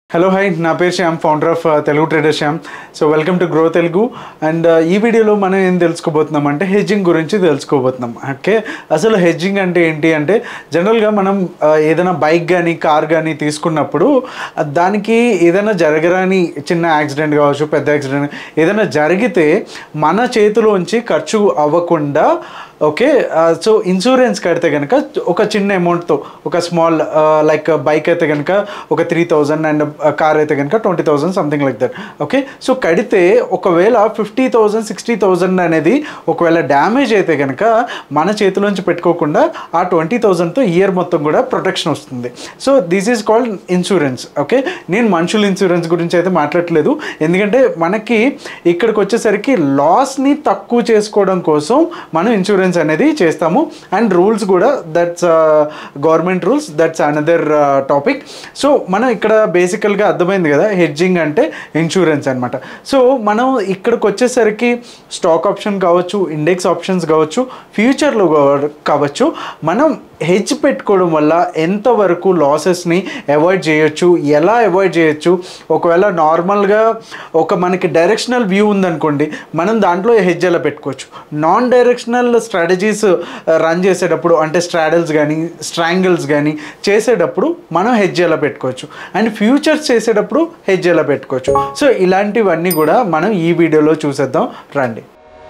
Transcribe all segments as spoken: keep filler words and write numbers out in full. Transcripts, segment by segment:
Hello hi, నా పేరు Shyam, founder of Telugu trader Shyam. So welcome to grow Telugu. And ఈ వీడియోలో మనం ఏం తెలుసుకోబోతున్నాం అంటే హెడ్జింగ్ గురించి తెలుసుకోబోతున్నాం. ఓకే, అసలు హెడ్జింగ్ అంటే ఏంటి అంటే జనరల్గా మనం ఏదైనా బైక్ కానీ కార్ కానీ తీసుకున్నప్పుడు దానికి ఏదైనా జరగరాని చిన్న యాక్సిడెంట్ కావచ్చు, పెద్ద యాక్సిడెంట్ ఏదైనా జరిగితే మన చేతిలోంచి ఖర్చు అవ్వకుండా ఓకే సో ఇన్సూరెన్స్ కడితే కనుక ఒక చిన్న అమౌంట్తో ఒక స్మాల్ లైక్ బైక్ అయితే కనుక ఒక త్రీ థౌజండ్ అండ్ కార్ అయితే కనుక twenty thousand something like that. Okay, so కడితే ఒకవేళ ఫిఫ్టీ థౌజండ్ సిక్స్టీ థౌజండ్ అనేది ఒకవేళ డ్యామేజ్ అయితే కనుక మన చేతిలోంచి పెట్టుకోకుండా ఆ ట్వంటీ థౌజండ్తో ఇయర్ మొత్తం కూడా ప్రొటెక్షన్ వస్తుంది. So this is called insurance. Okay, నేను మనుషుల ఇన్సూరెన్స్ గురించి అయితే మాట్లాడట్లేదు, ఎందుకంటే మనకి ఇక్కడికి వచ్చేసరికి లాస్ని తక్కువ చేసుకోవడం కోసం మనం ఇన్సూరెన్స్ అనేది చేస్తాము. అండ్ రూల్స్ కూడా that's government rules, that's another topic. So మనం ఇక్కడ బేసికల్గా అర్థమైంది కదా, హెడ్జింగ్ అంటే ఇన్సూరెన్స్ అనమాట. సో మనం ఇక్కడికి వచ్చేసరికి స్టాక్ ఆప్షన్ కావచ్చు, ఇండెక్స్ ఆప్షన్స్ కావచ్చు, ఫ్యూచర్లో కావచ్చు, మనం హెడ్జ్ పెట్టుకోవడం వల్ల ఎంతవరకు లాసెస్ని అవాయిడ్ చేయొచ్చు, ఎలా అవాయిడ్ చేయొచ్చు. ఒకవేళ నార్మల్గా ఒక మనకి డైరెక్షనల్ వ్యూ ఉందనుకోండి, మనం దాంట్లో హెడ్జ్ ఎలా పెట్టుకోవచ్చు. నాన్ డైరెక్షనల్ స్ట్రాటజీస్ రన్ చేసేటప్పుడు అంటే స్ట్రాడల్స్ కానీ స్ట్రాంగిల్స్ కానీ చేసేటప్పుడు మనం హెడ్జ్ ఎలా పెట్టుకోవచ్చు, అండ్ ఫ్యూచర్స్ చేసేటప్పుడు హెడ్జ్ ఎలా పెట్టుకోవచ్చు. సో ఇలాంటివన్నీ కూడా మనం ఈ వీడియోలో చూసేద్దాం రండి.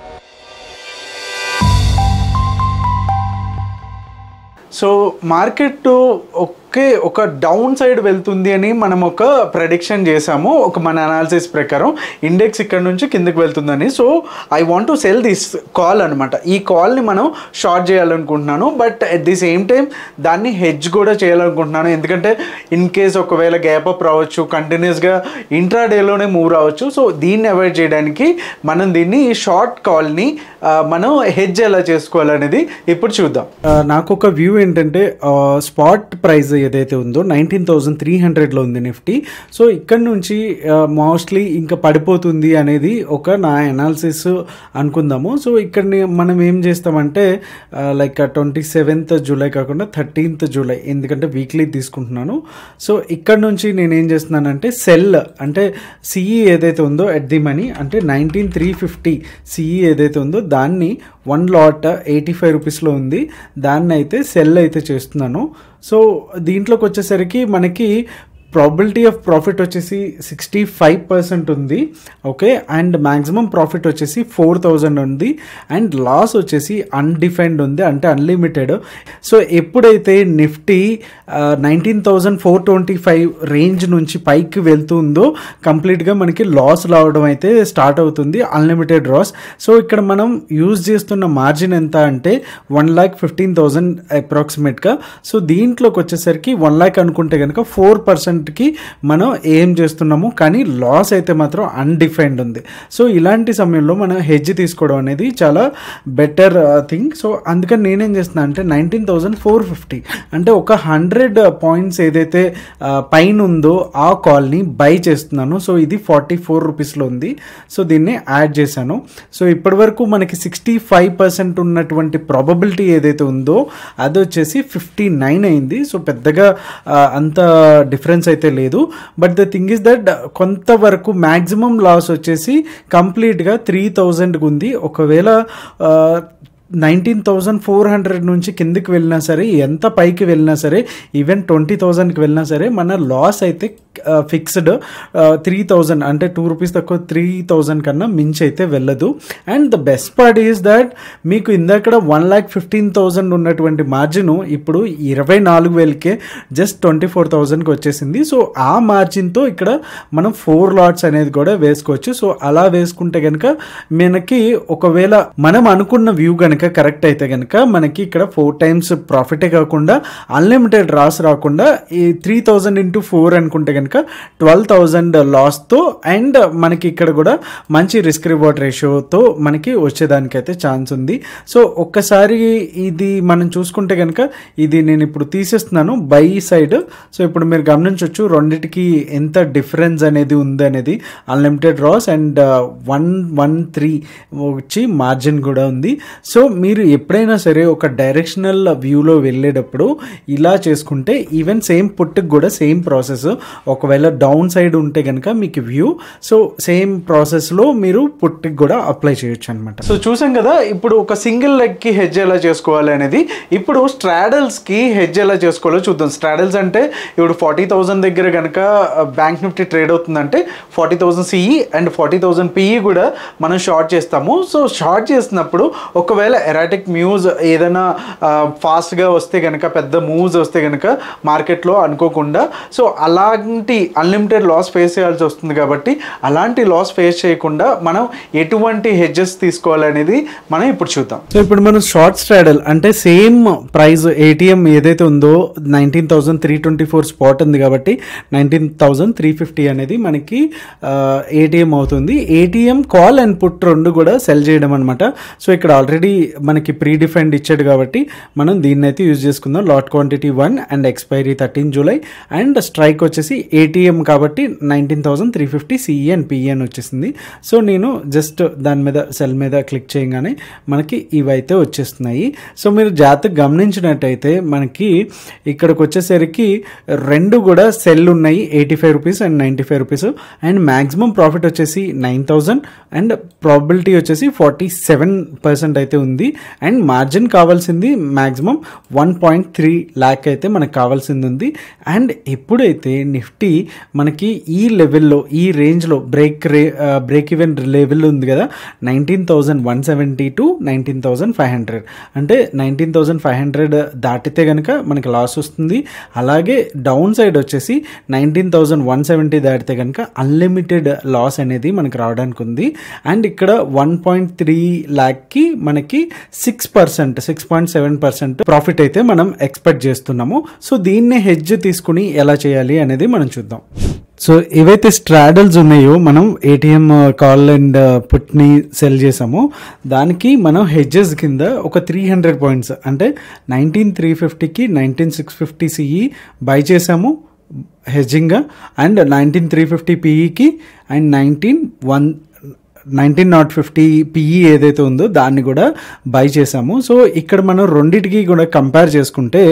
సో మార్కెట్ ఓకే ఒక డౌన్ సైడ్ వెళ్తుంది అని మనం ఒక ప్రెడిక్షన్ చేసాము, ఒక మన అనాలిసిస్ ప్రకారం ఇండెక్స్ ఇక్కడ నుంచి కిందకి వెళ్తుందని. So I want to sell this call అనమాట. ఈ కాల్ని మనం షార్ట్ చేయాలనుకుంటున్నాను, but at the same time దాన్ని హెడ్జ్ కూడా చేయాలనుకుంటున్నాను, ఎందుకంటే ఇన్ కేస్ ఒకవేళ గ్యాప్ అప్ రావచ్చు, కంటిన్యూస్గా ఇంట్రాడేలోనే మూవ్ రావచ్చు. సో దీన్ని అవాయిడ్ చేయడానికి మనం దీన్ని షార్ట్ కాల్ని మనం హెడ్జ్ ఎలా చేసుకోవాలనేది ఇప్పుడు చూద్దాం. నాకు ఒక వ్యూ ఏంటంటే స్పాట్ ప్రైస్ ఏదైతే ఉందో నైన్టీన్ థౌజండ్ త్రీ హండ్రెడ్లో ఉంది నిఫ్టీ. సో ఇక్కడ నుంచి మోస్ట్లీ ఇంకా పడిపోతుంది అనేది ఒక నా అనాలిసిస్ అనుకుందాము. సో ఇక్కడ మనం ఏం చేస్తామంటే లైక్ ట్వంటీ సెవెంత్ జూలై కాకుండా థర్టీన్త్ జూలై, ఎందుకంటే వీక్లీ తీసుకుంటున్నాను. సో ఇక్కడ నుంచి నేను ఏం చేస్తున్నానంటే సెల్ అంటే సిఈ ఏదైతే ఉందో ఎట్ ది మనీ అంటే నైన్టీన్ త్రీ ఫిఫ్టీ సిఈ ఏదైతే ఉందో దాన్ని వన్ లాట్ ఎయిటీ ఫైవ్ రూపీస్లో ఉంది, దాన్ని అయితే సెల్ అయితే చేస్తున్నాను. సో దీంట్లోకి వచ్చేసరికి మనకి ప్రాబిలిటీ ఆఫ్ ప్రాఫిట్ వచ్చేసి సిక్స్టీ ఫైవ్ పర్సెంట్ ఉంది. ఓకే, అండ్ మ్యాక్సిమం ప్రాఫిట్ వచ్చేసి ఫోర్ థౌజండ్ ఉంది, అండ్ లాస్ వచ్చేసి అన్డిఫైన్డ్ ఉంది, అంటే అన్లిమిటెడ్. సో ఎప్పుడైతే Nifty nineteen thousand four twenty five range నుంచి పైకి వెళ్తుందో కంప్లీట్గా మనకి లాస్ రావడం అయితే స్టార్ట్ అవుతుంది, అన్లిమిటెడ్ లాస్. సో ఇక్కడ మనం యూజ్ చేస్తున్న మార్జిన్ ఎంత అంటే వన్ ల్యాక్ ఫిఫ్టీన్ థౌజండ్ అప్రాక్సిమేట్గా. సో దీంట్లోకి వచ్చేసరికి వన్ ల్యాక్ అనుకుంటే కనుక ఫోర్ పర్సెంట్ కి మనం ఏం చేస్తున్నాము, కానీ లాస్ అయితే మాత్రం అన్డిఫైన్డ్ ఉంది. సో ఇలాంటి సమయంలో మనం హెడ్జ్ తీసుకోవడం అనేది చాలా బెటర్ థింగ్. సో అందుకని నేనేం చేస్తున్నా అంటే నైన్టీన్ థౌజండ్ ఫోర్ ఫిఫ్టీ అంటే ఒక హండ్రెడ్ పాయింట్స్ ఏదైతే పైన ఉందో ఆ కాల్ని బై చేస్తున్నాను. సో ఇది ఫార్టీ ఫోర్ రూపీస్లో ఉంది. సో దీన్ని యాడ్ చేశాను. సో ఇప్పటి వరకు మనకి సిక్స్టీ ఫైవ్ పర్సెంట్ ఉన్నటువంటి ప్రాబబిలిటీ ఏదైతే ఉందో అది వచ్చేసి ఫిఫ్టీ నైన్ అయింది. సో పెద్దగా అంత డిఫరెన్స్ అయితే లేదు, but the thing is that కొంతవరకు మ్యాక్సిమం లాస్ వచ్చేసి కంప్లీట్గా త్రీ థౌజండ్కి ఉంది. ఒకవేళ నైన్టీన్ థౌజండ్ ఫోర్ హండ్రెడ్ నుంచి కిందకి వెళ్ళినా సరే, ఎంత పైకి వెళ్ళినా సరే, ఈవెన్ ట్వంటీ థౌజండ్కి వెళ్ళినా సరే మన లాస్ అయితే ఫిక్స్డ్ త్రీ థౌజండ్ అంటే టూ రూపీస్ తక్కువ త్రీ థౌజండ్ కన్నా మించి అయితే వెళ్ళదు. And the best part is that మీకు ఇందాక వన్ ల్యాక్ ఫిఫ్టీన్ థౌజండ్ ఉన్నటువంటి మార్జిన్ ఇప్పుడు ఇరవై నాలుగు వేలకే జస్ట్ ట్వంటీ ఫోర్ థౌజండ్కి వచ్చేసింది. సో ఆ మార్జిన్తో ఇక్కడ మనం ఫోర్ లాట్స్ అనేది కూడా వేసుకోవచ్చు. సో అలా వేసుకుంటే కనుక మనకి ఒకవేళ మనం అనుకున్న వ్యూ కనుక కరెక్ట్ అయితే కనుక మనకి ఇక్కడ ఫోర్ టైమ్స్ ప్రాఫిటే కాకుండా అన్లిమిటెడ్ లాస్ రాకుండా ఈ త్రీ థౌజండ్ ఇంటూ ఫోర్ అనుకుంటే కనుక ట్వెల్వ్ థౌజండ్ లాస్తో అండ్ మనకి ఇక్కడ కూడా మంచి రిస్క్ రివార్డ్ రేషియోతో మనకి వచ్చేదానికైతే ఛాన్స్ ఉంది. సో ఒక్కసారి ఇది మనం చూసుకుంటే కనుక ఇది నేను ఇప్పుడు తీసేస్తున్నాను బై సైడ్. సో ఇప్పుడు మీరు గమనించవచ్చు రెండింటికి ఎంత డిఫరెన్స్ అనేది ఉంది అనేది, unlimited loss and one one three వచ్చి మార్జిన్ కూడా ఉంది. సో మీరు ఎప్పుడైనా సరే ఒక డైరెక్షనల్ వ్యూలో వెళ్ళేటప్పుడు ఇలా చేసుకుంటే ఈవెన్ సేమ్ పుట్కి కూడా సేమ్ ప్రాసెస్. ఒకవేళ డౌన్ సైడ్ ఉంటే కనుక మీకు వ్యూ, సో సేమ్ ప్రాసెస్లో మీరు పుట్కి కూడా అప్లై చేయొచ్చు అనమాట. సో చూసాం కదా ఇప్పుడు ఒక సింగిల్ లెగ్కి హెడ్జ్ ఎలా చేసుకోవాలి అనేది. ఇప్పుడు స్ట్రాడల్స్కి హెడ్జ్ ఎలా చేసుకోవాలో చూద్దాం. స్ట్రాడల్స్ అంటే ఇప్పుడు ఫార్టీ థౌసండ్ దగ్గర కనుక బ్యాంక్ నిఫ్టీ ట్రేడ్ అవుతుందంటే forty thousand CE and forty thousand PE కూడా మనం షార్ట్ చేస్తాము. సో షార్ట్ చేసినప్పుడు ఒకవేళ ఎరాటిక్ మూవ్స్ ఏదైనా ఫాస్ట్గా వస్తే కనుక, పెద్ద మూవ్స్ వస్తే కనుక మార్కెట్లో అనుకోకుండా, సో అలాంటి అన్లిమిటెడ్ లాస్ ఫేస్ చేయాల్సి వస్తుంది. కాబట్టి అలాంటి లాస్ ఫేస్ చేయకుండా మనం ఎటువంటి హెడ్జెస్ తీసుకోవాలనేది మనం ఇప్పుడు చూద్దాం. సో ఇప్పుడు మనం షార్ట్ స్ట్రాడల్ అంటే సేమ్ ప్రైస్ ఏటీఎం ఏదైతే ఉందో nineteen thousand three twenty four spot ఉంది కాబట్టి నైన్టీన్ థౌసండ్ త్రీ ఫిఫ్టీ అనేది మనకి ఏటీఎం అవుతుంది. ఏటీఎం కాల్ అండ్ పుట్ రెండు కూడా సెల్ చేయడం అనమాట. సో ఇక్కడ ఆల్రెడీ మనకి ప్రీ డిఫైన్డ్ ఇచ్చాడు కాబట్టి మనం దీన్ని అయితే యూజ్ చేసుకుందాం. Lot quantity one and expiry thirteen July and strike వచ్చేసి ఏటీఎం కాబట్టి nineteen thousand three fifty CE and PE అని వచ్చేసింది. సో నేను జస్ట్ దాని మీద సెల్ మీద క్లిక్ చేయగానే మనకి ఇవైతే వచ్చేస్తున్నాయి. సో మీరు జాగ్రత్తగా గమనించినట్టయితే మనకి ఇక్కడికి వచ్చేసరికి రెండు కూడా సెల్ ఉన్నాయి, eighty five rupees and ninety five rupees and maximum profit వచ్చేసి నైన్ థౌసండ్ అండ్ ప్రాబిలిటీ వచ్చేసి ఫార్టీ సెవెన్ పర్సెంట్ అయితే ఉంది. అండ్ మార్జిన్ కావాల్సింది maximum one point three lakh అయితే మనకు కావాల్సింది ఉంది. అండ్ ఎప్పుడైతే నిఫ్టీ మనకి ఈ లెవెల్లో ఈ రేంజ్లో బ్రేక్ రే బ్రేక్ ఈవెన్ లెవెల్ ఉంది కదా, nineteen thousand one seventy to nineteen thousand five hundred అంటే నైన్టీన్ థౌజండ్ ఫైవ్ హండ్రెడ్ దాటితే కనుక మనకి లాస్ వస్తుంది. అలాగే డౌన్ సైడ్ వచ్చేసి నైన్టీన్ థౌజండ్ వన్ సెవెంటీ దాటితే కనుక అన్లిమిటెడ్ లాస్ అనేది మనకి రావడానికి ఉంది. అండ్ ఇక్కడ వన్ పాయింట్ త్రీ ల్యాక్కి మనకి six percent six point seven percent profit అయితే మనం ఎక్స్పెక్ట్ చేస్తున్నాము. సో దీన్ని హెడ్జ్ తీసుకుని ఎలా చేయాలి అనేది మనం చూద్దాం. సో ఏవైతే స్ట్రాడల్స్ ఉన్నాయో మనం ఏటీఎం కాల్ అండ్ పుట్ని సెల్ చేసామో దానికి మనం హెడ్జెస్ కింద ఒక త్రీ హండ్రెడ్ పాయింట్స్ అంటే నైన్టీన్ త్రీ ఫిఫ్టీకి nineteen six fifty CE buy చేసాము హెడ్జింగ్గా అండ్ నైన్టీన్ త్రీ ఫిఫ్టీ పిఈకి and nineteen one nineteen not fifty PE ఏదైతే ఉందో దాన్ని కూడా బై చేసాము. సో ఇక్కడ మనం రెండింటికి కూడా కంపేర్ చేసుకుంటే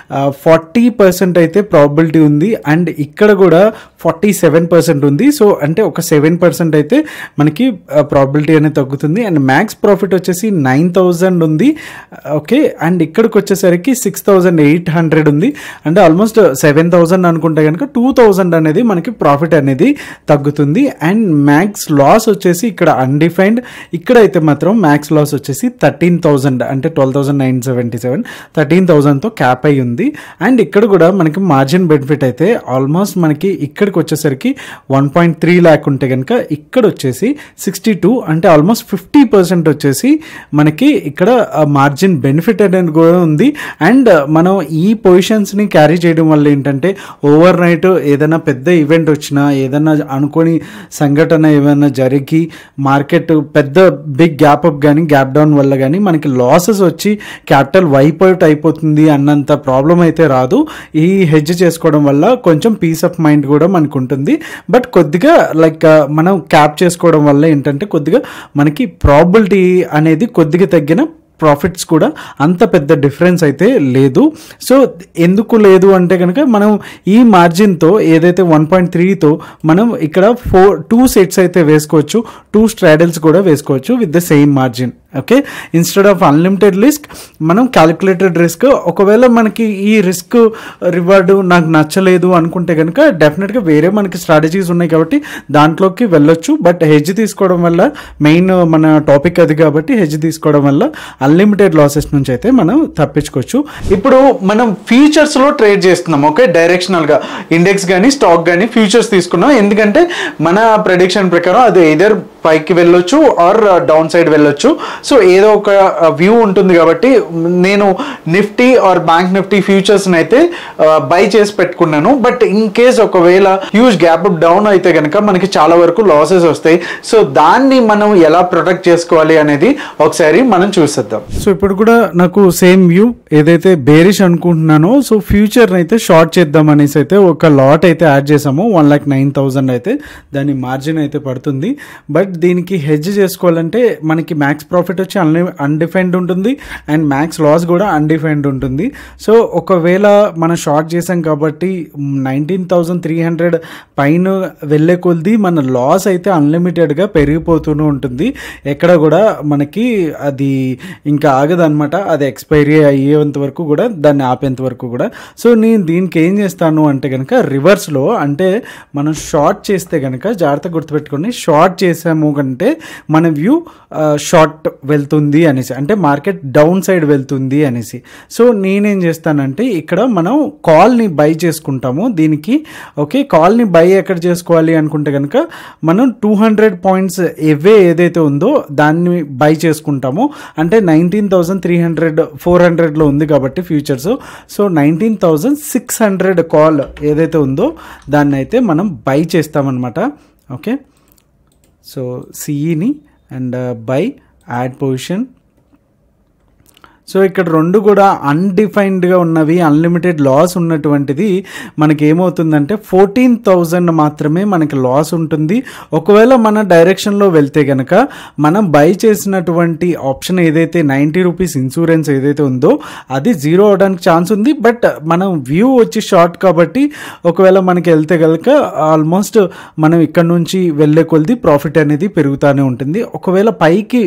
ఫార్టీ పర్సెంట్ అయితే ప్రాబిలిటీ ఉంది అండ్ ఇక్కడ కూడా ఫార్టీ సెవెన్ పర్సెంట్ ఉంది. సో అంటే ఒక సెవెన్ పర్సెంట్ అయితే మనకి ప్రాబిలిటీ అనేది తగ్గుతుంది. అండ్ మ్యాక్స్ ప్రాఫిట్ వచ్చేసి నైన్ థౌజండ్ ఉంది. ఓకే, అండ్ ఇక్కడికి వచ్చేసరికి సిక్స్ థౌజండ్ ఎయిట్ హండ్రెడ్ ఉంది. అంటే ఆల్మోస్ట్ సెవెన్ థౌజండ్ అనుకుంటే కనుక టూ థౌజండ్ అనేది మనకి ప్రాఫిట్ అనేది తగ్గుతుంది. అండ్ మ్యాక్స్ లాస్ వచ్చేసి ఇక్కడ అన్డిఫైన్డ్, ఇక్కడైతే మాత్రం మ్యాక్స్ లాస్ వచ్చేసి థర్టీన్ థౌజండ్ అంటే twelve thousand nine seventy seven thirteen థౌజండ్తో క్యాప్ అయి ఉంది. అండ్ ఇక్కడ కూడా మనకి మార్జిన్ బెనిఫిట్ అయితే ఆల్మోస్ట్ మనకి ఇక్కడికి వచ్చేసరికి వన్ పాయింట్ త్రీ ల్యాక్ ఉంటే కనుక ఇక్కడ వచ్చేసి సిక్స్టీ టూ అంటే ఆల్మోస్ట్ ఫిఫ్టీ పర్సెంట్ వచ్చేసి మనకి ఇక్కడ మార్జిన్ బెనిఫిట్ అనేది కూడా ఉంది. అండ్ మనం ఈ పొజిషన్స్ని క్యారీ చేయడం వల్ల ఏంటంటే ఓవర్ నైట్ ఏదైనా పెద్ద ఈవెంట్ వచ్చినా ఏదైనా అనుకోని సంఘటన ఏమైనా జరిగి మార్కెట్ పెద్ద బిగ్ గ్యాప్ అప్ కానీ గ్యాప్ డౌన్ వల్ల కానీ మనకి లాసెస్ వచ్చి క్యాపిటల్ వైప్ అవుట్ అయిపోతుంది అన్నంత ప్రాబ్లం అయితే రాదు. ఈ హెడ్జ్ చేసుకోవడం వల్ల కొంచెం పీస్ ఆఫ్ మైండ్ కూడా మనకు ఉంటుంది. బట్ కొద్దిగా లైక్ మనం క్యాప్ చేసుకోవడం వల్ల ఏంటంటే కొద్దిగా మనకి ప్రాబిలిటీ అనేది కొద్దిగా తగ్గిన ప్రాఫిట్స్ కూడా అంత పెద్ద డిఫరెన్స్ అయితే లేదు. సో ఎందుకు లేదు అంటే కనుక మనం ఈ మార్జిన్తో ఏదైతే వన్ పాయింట్ త్రీతో మనం ఇక్కడ ఫోర్ టూ సెట్స్ అయితే వేసుకోవచ్చు, టూ స్ట్రాడల్స్ కూడా వేసుకోవచ్చు with the same margin. Okay, instead of unlimited risk మనం క్యాలిక్యులేటెడ్ రిస్క్. ఒకవేళ మనకి ఈ రిస్క్ రివార్డు నాకు నచ్చలేదు అనుకుంటే కనుక డెఫినెట్గా వేరే మనకి స్ట్రాటజీస్ ఉన్నాయి కాబట్టి దాంట్లోకి వెళ్ళొచ్చు. బట్ హెడ్జ్ తీసుకోవడం వల్ల మెయిన్ మన టాపిక్ అది కాబట్టి హెడ్జ్ తీసుకోవడం వల్ల అన్లిమిటెడ్ లాసెస్ నుంచి అయితే మనం తప్పించుకోవచ్చు. ఇప్పుడు మనం ఫ్యూచర్స్లో ట్రేడ్ చేస్తున్నాం. ఓకే, డైరెక్షనల్గా ఇండెక్స్ కానీ స్టాక్ కానీ ఫ్యూచర్స్ తీసుకున్నాం. ఎందుకంటే మన ప్రెడిక్షన్ ప్రకారం అది ఎయిదర్ పైకి వెళ్ళొచ్చు ఆర్ డౌన్ సైడ్ వెళ్ళొచ్చు. సో ఏదో ఒక వ్యూ ఉంటుంది కాబట్టి నేను నిఫ్టీ ఆర్ బ్యాంక్ నిఫ్టీ ఫ్యూచర్స్ని అయితే బై చేసి పెట్టుకున్నాను. బట్ ఇన్ కేస్ ఒకవేళ హ్యూజ్ గ్యాప్ డౌన్ అయితే కనుక మనకి చాలా వరకు లాసెస్ వస్తాయి. సో దాన్ని మనం ఎలా ప్రొటెక్ట్ చేసుకోవాలి అనేది ఒకసారి మనం చూసేద్దాం. సో ఇప్పుడు కూడా నాకు సేమ్ వ్యూ ఏదైతే బేరిష్ అనుకుంటున్నానో సో ఫ్యూచర్ని అయితే షార్ట్ చేద్దాం అనేసి అయితే ఒక లాట్ అయితే యాడ్ చేసాము వన్ ల్యాక్ నైన్ థౌజండ్ అయితే దాని మార్జిన్ అయితే పడుతుంది. బట్ దీనికి హెడ్జ్ చేసుకోవాలంటే మనకి మ్యాక్స్ ప్రాఫిట్ వచ్చి అన్లి అన్డిఫైన్డ్ ఉంటుంది అండ్ మ్యాక్స్ లాస్ కూడా అన్డిఫైన్డ్ ఉంటుంది. సో ఒకవేళ మనం షార్ట్ చేసాం కాబట్టి నైన్టీన్ థౌజండ్ త్రీ హండ్రెడ్ పైన వెళ్ళే కొద్ది మన లాస్ అయితే అన్లిమిటెడ్గా పెరిగిపోతూనే ఉంటుంది. ఎక్కడ కూడా మనకి అది ఇంకా ఆగదనమాట, అది ఎక్స్పైరీ అయ్యేంత వరకు కూడా దాన్ని ఆపేంత వరకు కూడా. సో నేను దీనికి ఏం చేస్తాను అంటే కనుక రివర్స్లో, అంటే మనం షార్ట్ చేస్తే కనుక జాగ్రత్తగా గుర్తుపెట్టుకొని షార్ట్ చేసాము కంటే మన వ్యూ షార్ట్ వెళ్తుంది అనేసి, అంటే మార్కెట్ డౌన్ సైడ్ వెళ్తుంది అనేసి. సో నేనేం చేస్తానంటే ఇక్కడ మనం కాల్ని బై చేసుకుంటాము దీనికి. ఓకే, కాల్ని బై ఎక్కడ చేసుకోవాలి అనుకుంటే కనుక మనం టూ హండ్రెడ్ పాయింట్స్ ఎవే ఏదైతే ఉందో దాన్ని బై చేసుకుంటాము. అంటే nineteen thousand three hundred four హండ్రెడ్లో ఉంది కాబట్టి futures. So nineteen thousand six hundred call ఏదైతే ఉందో దాన్ని అయితే మనం బై చేస్తామన్నమాట. ఓకే, సో సిఈని and buy add position. So ఇక్కడ రెండు కూడా అన్డిఫైన్డ్గా ఉన్నవి, అన్లిమిటెడ్ లాస్ ఉన్నటువంటిది మనకి ఏమవుతుందంటే ఫోర్టీన్ థౌజండ్ మాత్రమే మనకి లాస్ ఉంటుంది. ఒకవేళ మన డైరెక్షన్లో వెళ్తే కనుక మనం బై చేసినటువంటి ఆప్షన్ ఏదైతే నైంటీ రూపీస్ ఇన్సూరెన్స్ ఏదైతే ఉందో అది జీరో అవడానికి ఛాన్స్ ఉంది. బట్ మనం వ్యూ వచ్చి షార్ట్ కాబట్టి ఒకవేళ మనకి వెళ్తే కనుక ఆల్మోస్ట్ మనం ఇక్కడ నుంచి వెళ్ళే కొద్ది ప్రాఫిట్ అనేది పెరుగుతూనే ఉంటుంది. ఒకవేళ పైకి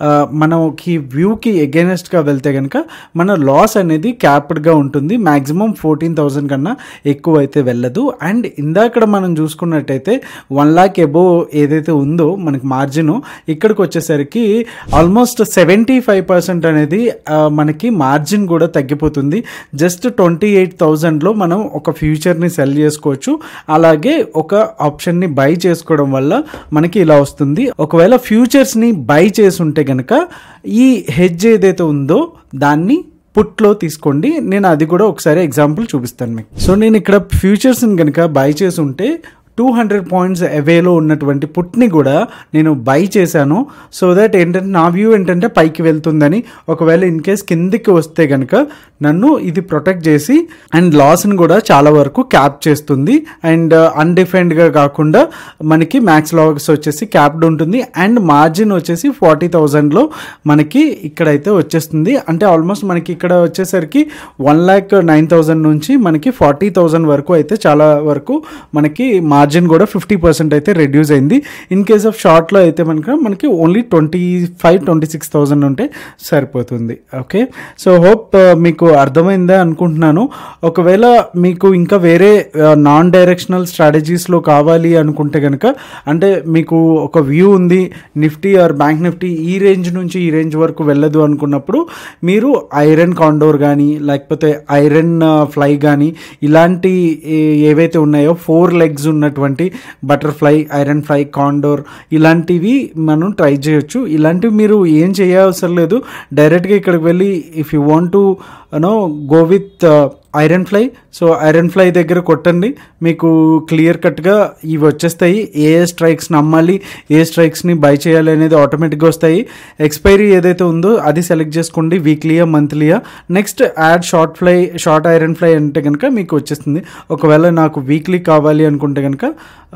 మనకి వ్యూకి ఎగెనెస్ట్గా వెళ్తే కనుక మన లాస్ అనేది క్యాప్డ్గా ఉంటుంది, మ్యాక్సిమం ఫోర్టీన్ థౌజండ్ కన్నా ఎక్కువ అయితే వెళ్ళదు. అండ్ ఇందాక మనం చూసుకున్నట్టయితే వన్ ల్యాక్ ఎబో ఏదైతే ఉందో మనకి మార్జిన్, ఇక్కడికి వచ్చేసరికి ఆల్మోస్ట్ సెవెంటీ ఫైవ్ పర్సెంట్ అనేది మనకి మార్జిన్ కూడా తగ్గిపోతుంది. జస్ట్ ట్వంటీ ఎయిట్ థౌజండ్లో మనం ఒక ఫ్యూచర్ని సెల్ చేసుకోవచ్చు, అలాగే ఒక ఆప్షన్ని బై చేసుకోవడం వల్ల మనకి ఇలా వస్తుంది. ఒకవేళ ఫ్యూచర్స్ని బై చేసి ఉంటే కనుక ఈ హెడ్జ్ ఏదైతే ఉందో దాన్ని పుట్లో తీసుకోండి. నేను అది కూడా ఒకసారి ఎగ్జాంపుల్ చూపిస్తాను మీకు. సో నేను ఇక్కడ ఫ్యూచర్స్ని కనుక బై చేసి ఉంటే టూ హండ్రెడ్ పాయింట్స్ అవేలో ఉన్నటువంటి పుట్ని కూడా నేను బై చేశాను. సో దట్ ఏంటంటే నా వ్యూ ఏంటంటే పైకి వెళ్తుందని. ఒకవేళ ఇన్ కేస్ కిందికి వస్తే కనుక నన్ను ఇది ప్రొటెక్ట్ చేసి అండ్ లాస్ని కూడా చాలా వరకు క్యాప్ చేస్తుంది. అండ్ అన్డిఫైన్డ్గా కాకుండా మనకి మ్యాక్స్ లాస్ వచ్చేసి క్యాప్డ్ ఉంటుంది. అండ్ మార్జిన్ వచ్చేసి ఫార్టీ థౌజండ్లో మనకి ఇక్కడైతే వచ్చేస్తుంది. అంటే ఆల్మోస్ట్ మనకి ఇక్కడ వచ్చేసరికి వన్ ల్యాక్ నైన్ థౌజండ్ నుంచి మనకి ఫార్టీ థౌజండ్ వరకు అయితే చాలా వరకు మనకి మార్జిన్ కూడా ఫిఫ్టీ పర్సెంట్ అయితే రెడ్యూస్ అయింది. ఇన్ కేస్ ఆఫ్ షార్ట్లో అయితే మనకి మనకి only twenty five twenty six thousand ఉంటే సరిపోతుంది. ఓకే, సో హోప్ మీకు అర్థమైందా అనుకుంటున్నాను. ఒకవేళ మీకు ఇంకా వేరే నాన్ డైరెక్షనల్ స్ట్రాటజీస్లో కావాలి అనుకుంటే కనుక, అంటే మీకు ఒక వ్యూ ఉంది నిఫ్టీ ఆర్ బ్యాంక్ నిఫ్టీ ఈ రేంజ్ నుంచి ఈ రేంజ్ వరకు వెళ్ళదు అనుకున్నప్పుడు మీరు ఐరన్ కాండోర్ కానీ లేకపోతే ఐరన్ ఫ్లై కానీ ఇలాంటి ఏవైతే ఉన్నాయో ఫోర్ లెగ్స్ ఉన్న బటర్ఫ్లై, ఐరన్ ఫ్లై, కాండోర్ ఇలాంటివి మనం ట్రై చేయొచ్చు. ఇలాంటివి మీరు ఏం చేయవసరం లేదు, డైరెక్ట్గా ఇక్కడికి వెళ్ళి if you want to no go with iron fly, so iron fly దగ్గర కొట్టండి, మీకు క్లియర్ కట్గా ఇవి వచ్చేస్తాయి. ఏ స్ట్రైక్స్ నమ్మాలి, ఏ స్ట్రైక్స్ని బై చేయాలి అనేది ఆటోమేటిక్గా వస్తాయి. ఎక్స్పైరీ ఏదైతే ఉందో అది సెలెక్ట్ చేసుకోండి, వీక్లీయా మంత్లీయా. Next add short fly, short iron fly అంటే కనుక మీకు వచ్చేస్తుంది. ఒకవేళ నాకు వీక్లీ కావాలి అనుకుంటే కనుక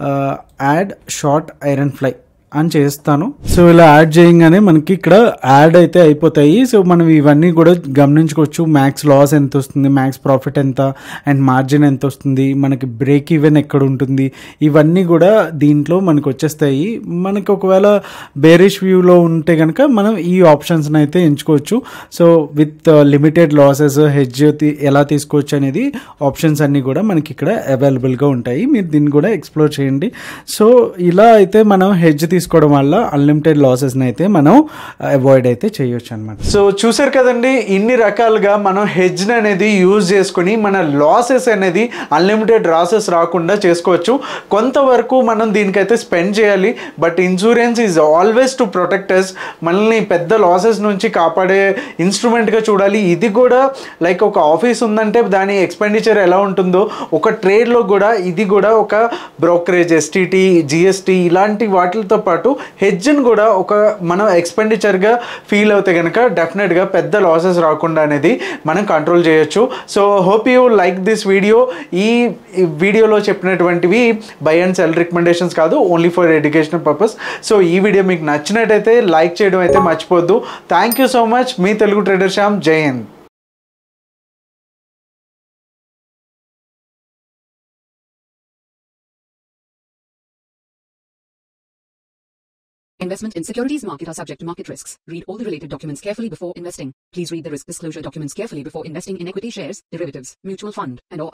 యాడ్ షార్ట్ ఐరన్ ఫ్లై అని చేస్తాను. సో ఇలా యాడ్ చేయగానే మనకి ఇక్కడ యాడ్ అయితే అయిపోతాయి. సో మనం ఇవన్నీ కూడా గమనించుకోవచ్చు. మ్యాక్స్ లాస్ ఎంత వస్తుంది, మ్యాక్స్ ప్రాఫిట్ ఎంత, అండ్ మార్జిన్ ఎంత వస్తుంది, మనకి బ్రేక్ ఈవెన్ ఎక్కడ ఉంటుంది, ఇవన్నీ కూడా దీంట్లో మనకు వచ్చేస్తాయి. మనకి ఒకవేళ బేరిష్ వ్యూలో ఉంటే కనుక మనం ఈ ఆప్షన్స్ని అయితే ఎంచుకోవచ్చు. So with limited losses hedge ఎలా తీసుకోవచ్చు అనేది ఆప్షన్స్ అన్నీ కూడా మనకి ఇక్కడ అవైలబుల్గా ఉంటాయి. మీరు దీన్ని కూడా ఎక్స్ప్లోర్ చేయండి. సో ఇలా అయితే మనం హెడ్జ్ తీసుకోవడం వల్ల అన్లిమిటెడ్ లాసెస్ని అయితే మనం అవాయిడ్ అయితే చేయొచ్చు అనమాట. సో చూసారు కదండి, ఇన్ని రకాలుగా మనం హెడ్జ్ అనేది యూజ్ చేసుకుని మన లాసెస్ అనేది అన్లిమిటెడ్ లాసెస్ రాకుండా చేసుకోవచ్చు. కొంతవరకు మనం దీనికైతే స్పెండ్ చేయాలి, but insurance is always to protect us. మనల్ని పెద్ద లాసెస్ నుంచి కాపాడే ఇన్స్ట్రుమెంట్గా చూడాలి. ఇది కూడా లైక్ ఒక ఆఫీస్ ఉందంటే దాని ఎక్స్పెండిచర్ ఎలా ఉంటుందో, ఒక ట్రేడ్లో కూడా ఇది కూడా ఒక బ్రోకరేజ్, ఎస్టీటీ, జిఎస్టీ ఇలాంటి వాటితో పాటు హెడ్జ్ని కూడా ఒక మనం ఎక్స్పెండిచర్గా ఫీల్ అవుతే కనుక డెఫినెట్గా పెద్ద లాసెస్ రాకుండా అనేది మనం కంట్రోల్ చేయొచ్చు. So hope you like this video. ఈ వీడియోలో చెప్పినటువంటివి బై అండ్ సెల్ రికమెండేషన్స్ కాదు, only for educational purpose. So ఈ వీడియో మీకు నచ్చినట్టయితే లైక్ చేయడం అయితే మర్చిపోద్దు. Thank you so much. మీ తెలుగు ట్రేడర్ శ్యామ్. జై Hind. Investment in securities market are subject to market risks. Read all the related documents carefully before investing. Please read the risk disclosure documents carefully before investing in equity shares, derivatives, mutual fund, and or